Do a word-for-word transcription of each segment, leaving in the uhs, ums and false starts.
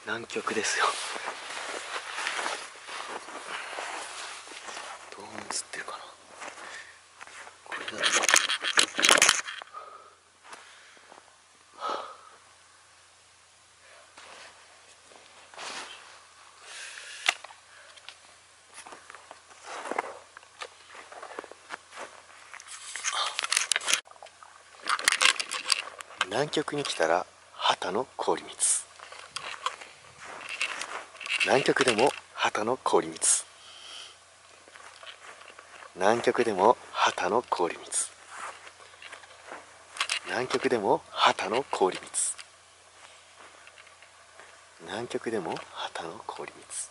南極ですよ。どう映ってるかな。これだと南極に来たら畑の氷水。南極でも畑の氷水。南極でも畑の氷水。南極でも畑の氷水。南極でも畑の氷水。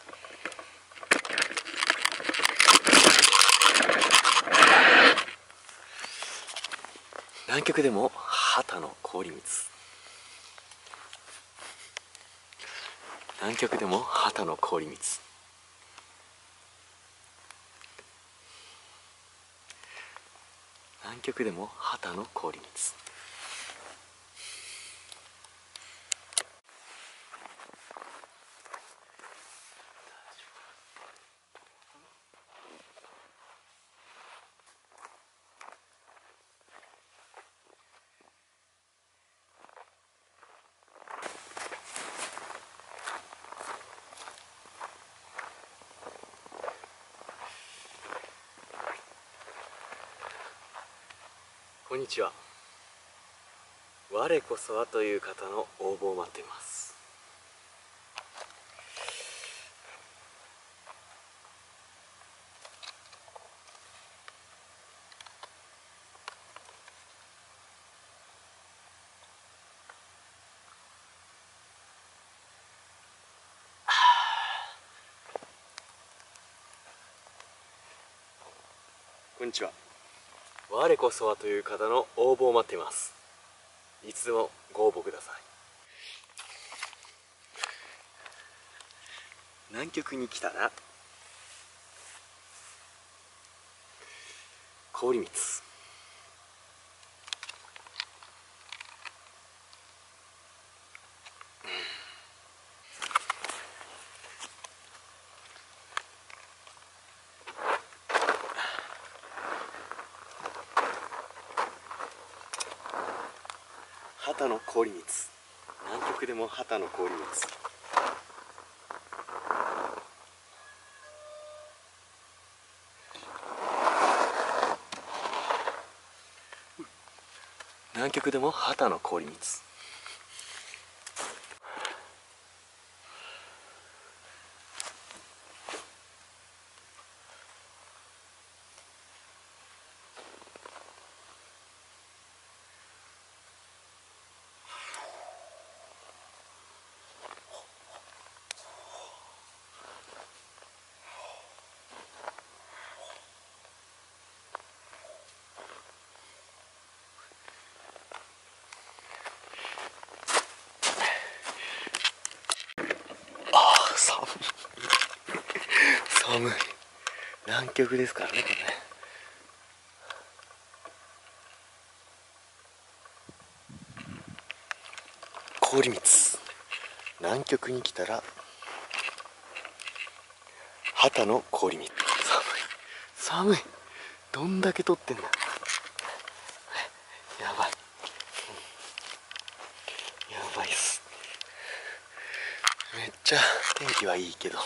南極でも畑の氷水。南極でも畑の氷水。南極でも畑の氷水。こんにちは。我こそはという方の応募を待っています。こんにちは。我こそはという方の応募を待っています。いつでもご応募ください。南極に来たら氷水。畑の氷水。南極でも畑の氷水。南極でも畑の氷水。寒い寒い。南極ですからね、これね。氷水。南極に来たら畑の氷水。寒い寒い。どんだけ撮ってんだ。やばいやばいっす。めっちゃ天気はいいけど、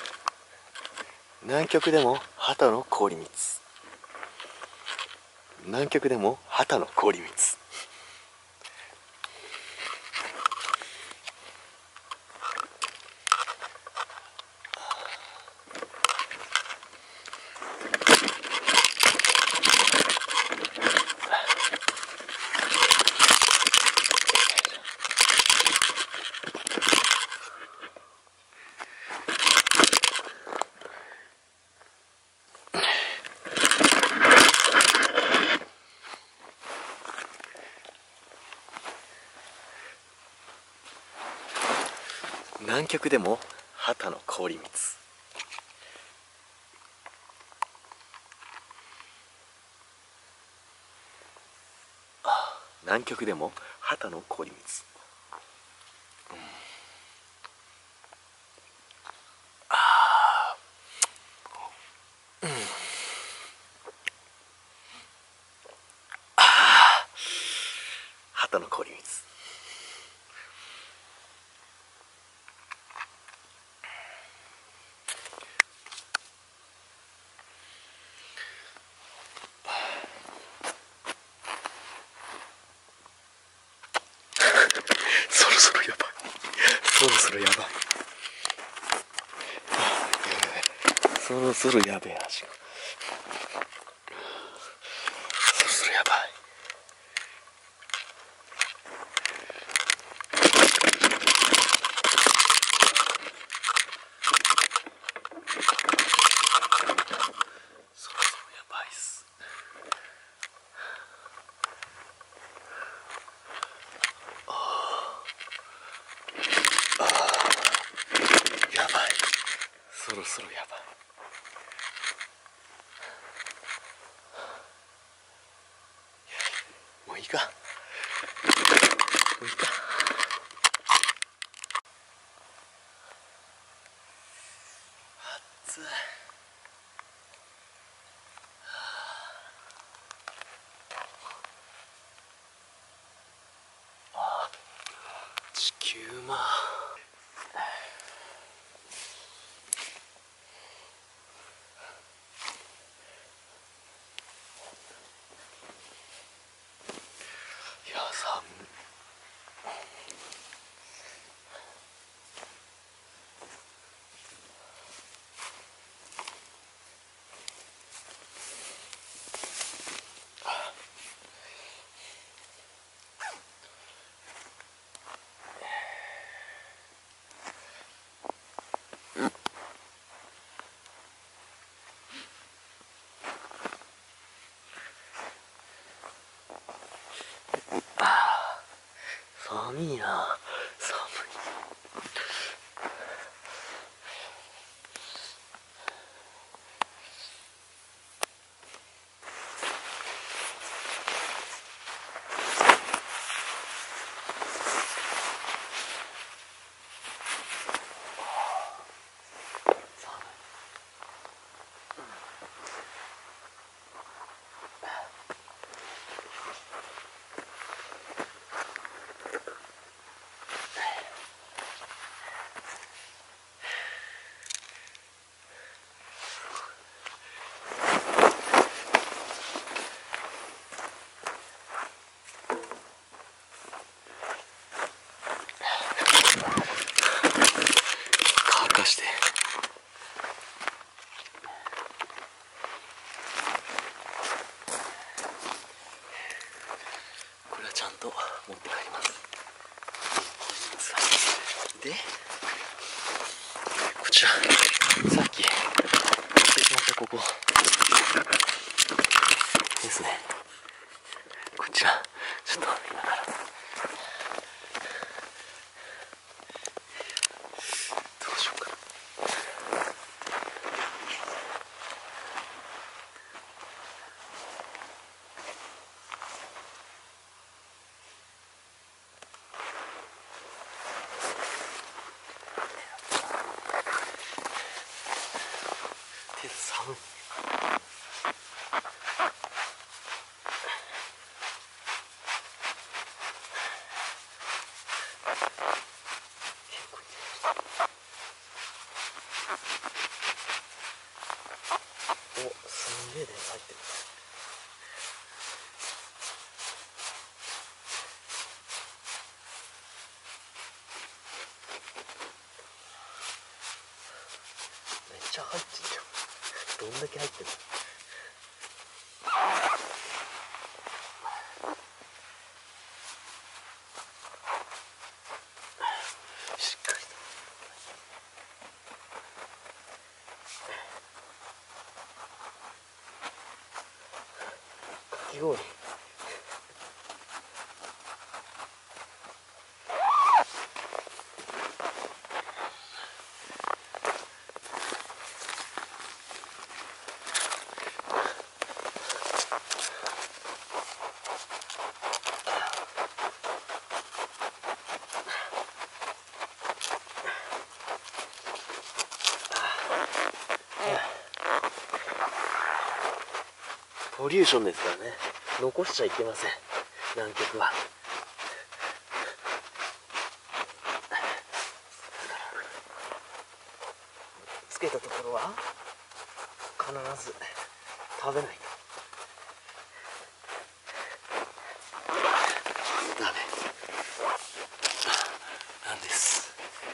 南極でも畑の氷水。南極でも畑の氷水。南極でも畑の氷水。南極でも畑の氷水。 肩の氷水。そろそろやばい、そろそろやばい、そろそろやべえ味が、そろそろやばい。そろそろやばいっす。やばい、そろそろやばい。もういいか、もういいか。暑い。地球まいや寒い。寒いな、寒い。乾かして。これはちゃんと持って帰ります。で、こちらさっきやってしまったここですね。こちらちょっと今からどうしようかな。手寒い。お、すんげえ電話入ってる。めっちゃ入ってんじゃん。どんだけ入ってるの。しっかりと。かき氷。ポリューションですからね、残しちゃいけません、南極は。 つけたところは必ず食べないとダメなんです。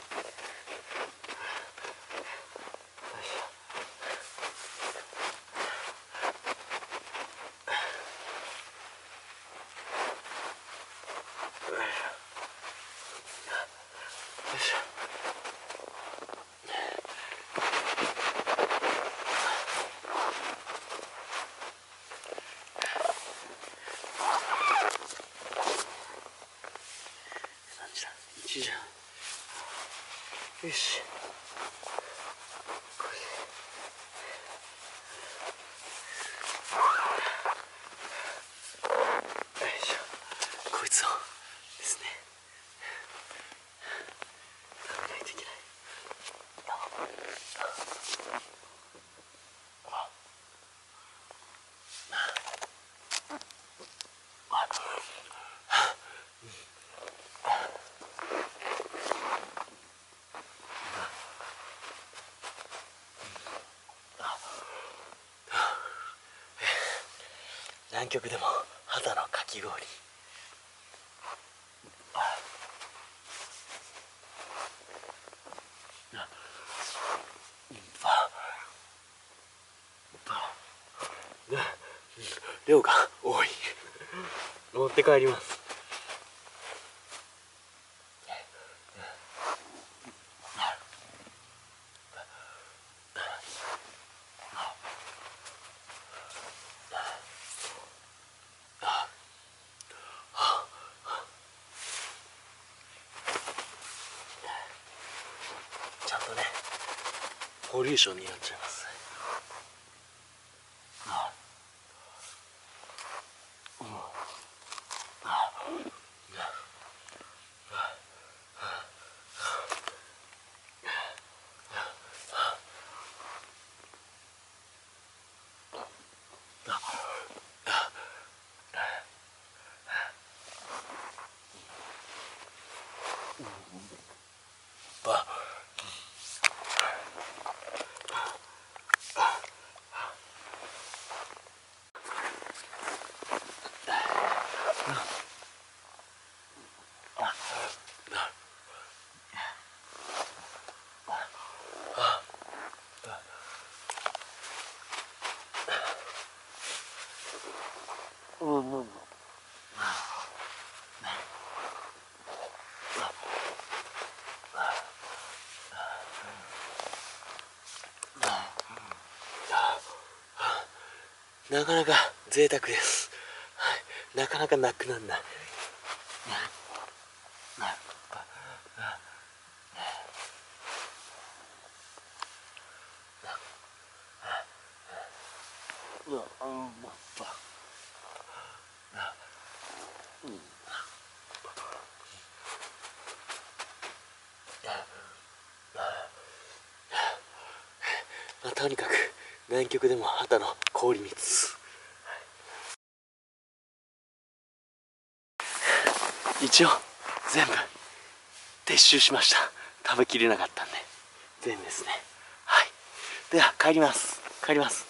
じゃん。よし。これよいしょ。こいつをですね食べないといけない。南極でも肌のかき氷。量が多い。持って帰ります。ちゃんとねポリューションになっちゃいます。なかなか贅沢です。はい、なかなかなくなんない。まあ、とにかく南極でも肌の氷水。一応全部撤収しました。食べきれなかったんで全部ですね。はい、では帰ります帰ります。